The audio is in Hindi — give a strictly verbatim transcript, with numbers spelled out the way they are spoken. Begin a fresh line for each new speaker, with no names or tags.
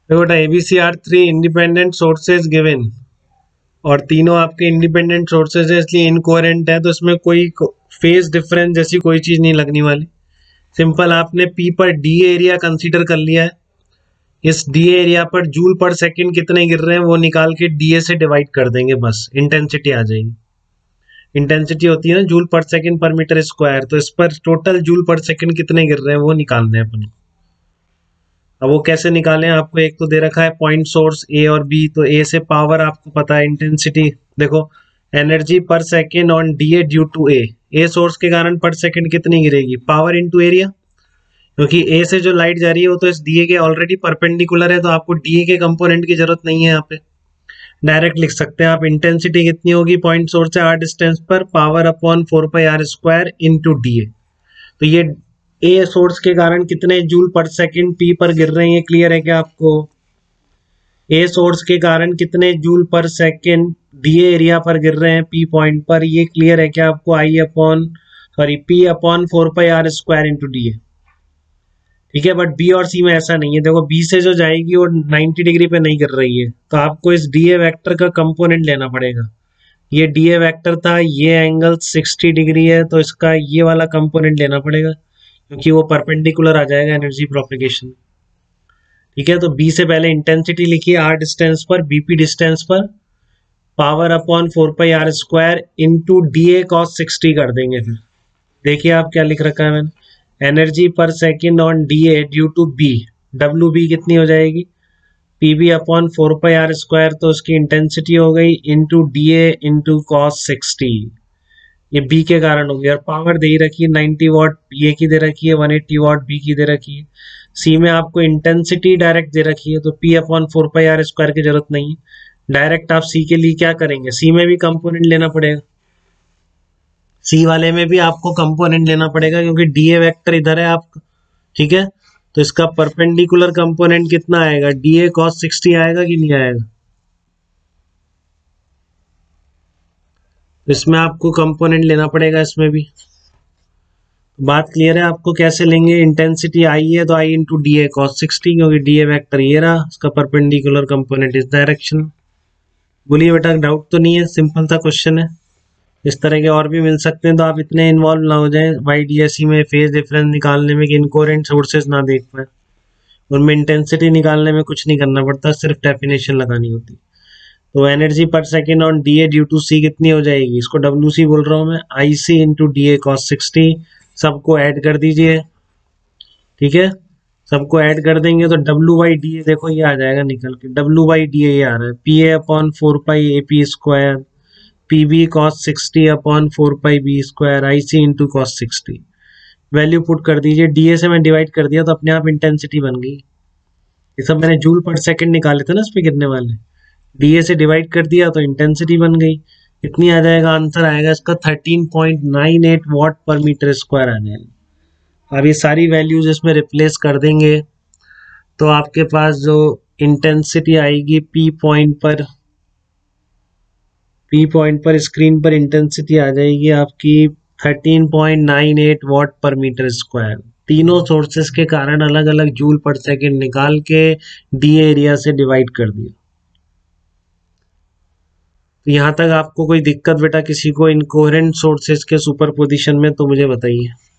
देखो बेटा, A B C are three independent sources given और तीनों आपके इंडिपेंडेंट सोर्सेज है, इसलिए इनकोहेरेंट है, तो इसमें कोई फेज डिफरेंस जैसी कोई चीज नहीं लगने वाली। सिंपल आपने पी पर डी एरिया कंसीडर कर लिया है, इस डी एरिया पर जूल पर सेकंड कितने गिर रहे हैं वो निकाल के डीए से डिवाइड कर देंगे, बस इंटेंसिटी आ जाएगी। इंटेंसिटी होती है ना जूल पर सेकंड पर मीटर स्क्वायर, तो इस पर टोटल जूल पर सेकंड कितने गिर रहे हैं वो निकालने हैं अपन को। अब वो कैसे निकालें, आपको एक तो दे रखा है पॉइंट सोर्स ए और बी, तो ए से पावर आपको पता है, इंटेंसिटी देखो एनर्जी पर second on D A due to A, A source के कारण पर सेकेंड कितनी गिरेगी, पावर इनटू एरिया, क्योंकि ए से जो लाइट जा रही है वो तो इस डी ए के ऑलरेडी परपेंडिकुलर है, तो आपको डी ए के कंपोनेंट की जरूरत नहीं है। यहाँ पे डायरेक्ट लिख सकते हैं आप, इंटेंसिटी कितनी होगी पॉइंट सोर्स से आर डिस्टेंस पर, power upon four pi R square into D A. तो ये ए सोर्स के कारण कितने जूल पर सेकंड पी पर गिर रहे हैं, ये क्लियर है क्या आपको? ए सोर्स के कारण कितने जूल पर सेकंड डी एरिया पर गिर रहे हैं पी पॉइंट पर, ये क्लियर है क्या आपको? I upon sorry P upon four pi R square into D A. ठीक है, बट बी और सी में ऐसा नहीं है। देखो बी से जो जाएगी वो नाइन्टी डिग्री पे नहीं गिर रही है, तो आपको इस डी ए वेक्टर का कंपोनेंट लेना पड़ेगा। ये डी ए वेक्टर था, ये एंगल सिक्सटी डिग्री है, तो इसका ये वाला कंपोनेंट लेना पड़ेगा क्योंकि वो परपेंडिकुलर आ जाएगा एनर्जी प्रोपगेशन। ठीक है, तो बी से पहले इंटेंसिटी लिखिए आर डिस्टेंस पर, बीपी डिस्टेंस पर, power upon four pi R square into D A cos sixty कर देंगे। फिर देखिए आप क्या लिख रखा है मैंने, एनर्जी पर second on D A due to B, W B कितनी हो जाएगी, P B upon four pi R square, तो उसकी इंटेंसिटी हो गई into D A into cos sixty, ये बी के कारण हो गया। और पावर दे ही रखी है नाइन्टी वॉट ए की दे रखी है, वन एट्टी वॉट बी की दे रखी है। सी में आपको इंटेंसिटी डायरेक्ट दे रखी है, तो P upon four pi R square की जरूरत नहीं है। डायरेक्ट आप सी के लिए क्या करेंगे, सी में भी कंपोनेंट लेना पड़ेगा, सी वाले में भी आपको कंपोनेंट लेना पड़ेगा क्योंकि डी ए वेक्टर इधर है आपका। ठीक है, तो इसका परपेंडिकुलर कंपोनेंट कितना आएगा, डी ए कॉस सिक्सटी आएगा कि नहीं आएगा? इसमें आपको कंपोनेंट लेना पड़ेगा, इसमें भी। बात क्लियर है आपको कैसे लेंगे? इंटेंसिटी आई है तो I into D A cos sixty, क्योंकि डी ए वेक्टर ये रहा, इसका परपेंडिकुलर कंपोनेंट इस डायरेक्शन। बोलिए बेटा, डाउट तो नहीं है? सिंपल सा क्वेश्चन है, इस तरह के और भी मिल सकते हैं, तो आप इतने इन्वॉल्व ना हो जाए वाई डी एस सी में फेज डिफरेंस निकालने में कि इनकोहेरेंट सोर्सेज ना देख पाए। उनमें इंटेंसिटी निकालने में कुछ नहीं करना पड़ता, सिर्फ डेफिनेशन लगानी होती। तो एनर्जी पर second on D A due to C कितनी हो जाएगी, इसको डब्ल्यू सी बोल रहा हूँ मैं, I C into D A cos sixty, सबको ऐड कर दीजिए। ठीक है, सबको ऐड कर देंगे तो डब्ल्यू बाई डी ए देखो ये आ जाएगा निकल के, डब्ल्यू बाई डी ए ये आ रहा है, P A upon four pi A P square, P B cos sixty upon four pi B square, I C into cos sixty. Value put कर दीजिए, डी ए से मैं डिवाइड कर दिया तो अपने आप इंटेंसिटी बन गई। ये सब मैंने जूल पर सेकेंड निकाले थे ना इस पे गिरने वाले, डी ए से डिवाइड कर दिया तो इंटेंसिटी बन गई। कितनी आ जाएगा आंसर, आएगा इसका thirteen point nine eight watt पर मीटर स्क्वायर आ जाएगा। अब ये सारी वैल्यूज इसमें रिप्लेस कर देंगे तो आपके पास जो इंटेंसिटी आएगी पी पॉइंट पर, पी पॉइंट पर स्क्रीन पर इंटेंसिटी आ जाएगी आपकी thirteen point nine eight watt पर मीटर स्क्वायर। तीनों सोर्सेस के कारण अलग अलग जूल पर सेकेंड निकाल के डी एरिया से डिवाइड कर दिया। तो यहाँ तक आपको कोई दिक्कत बेटा किसी को इनकोहेरेंट सोर्सेज के सुपरपोजिशन में, तो मुझे बताइए।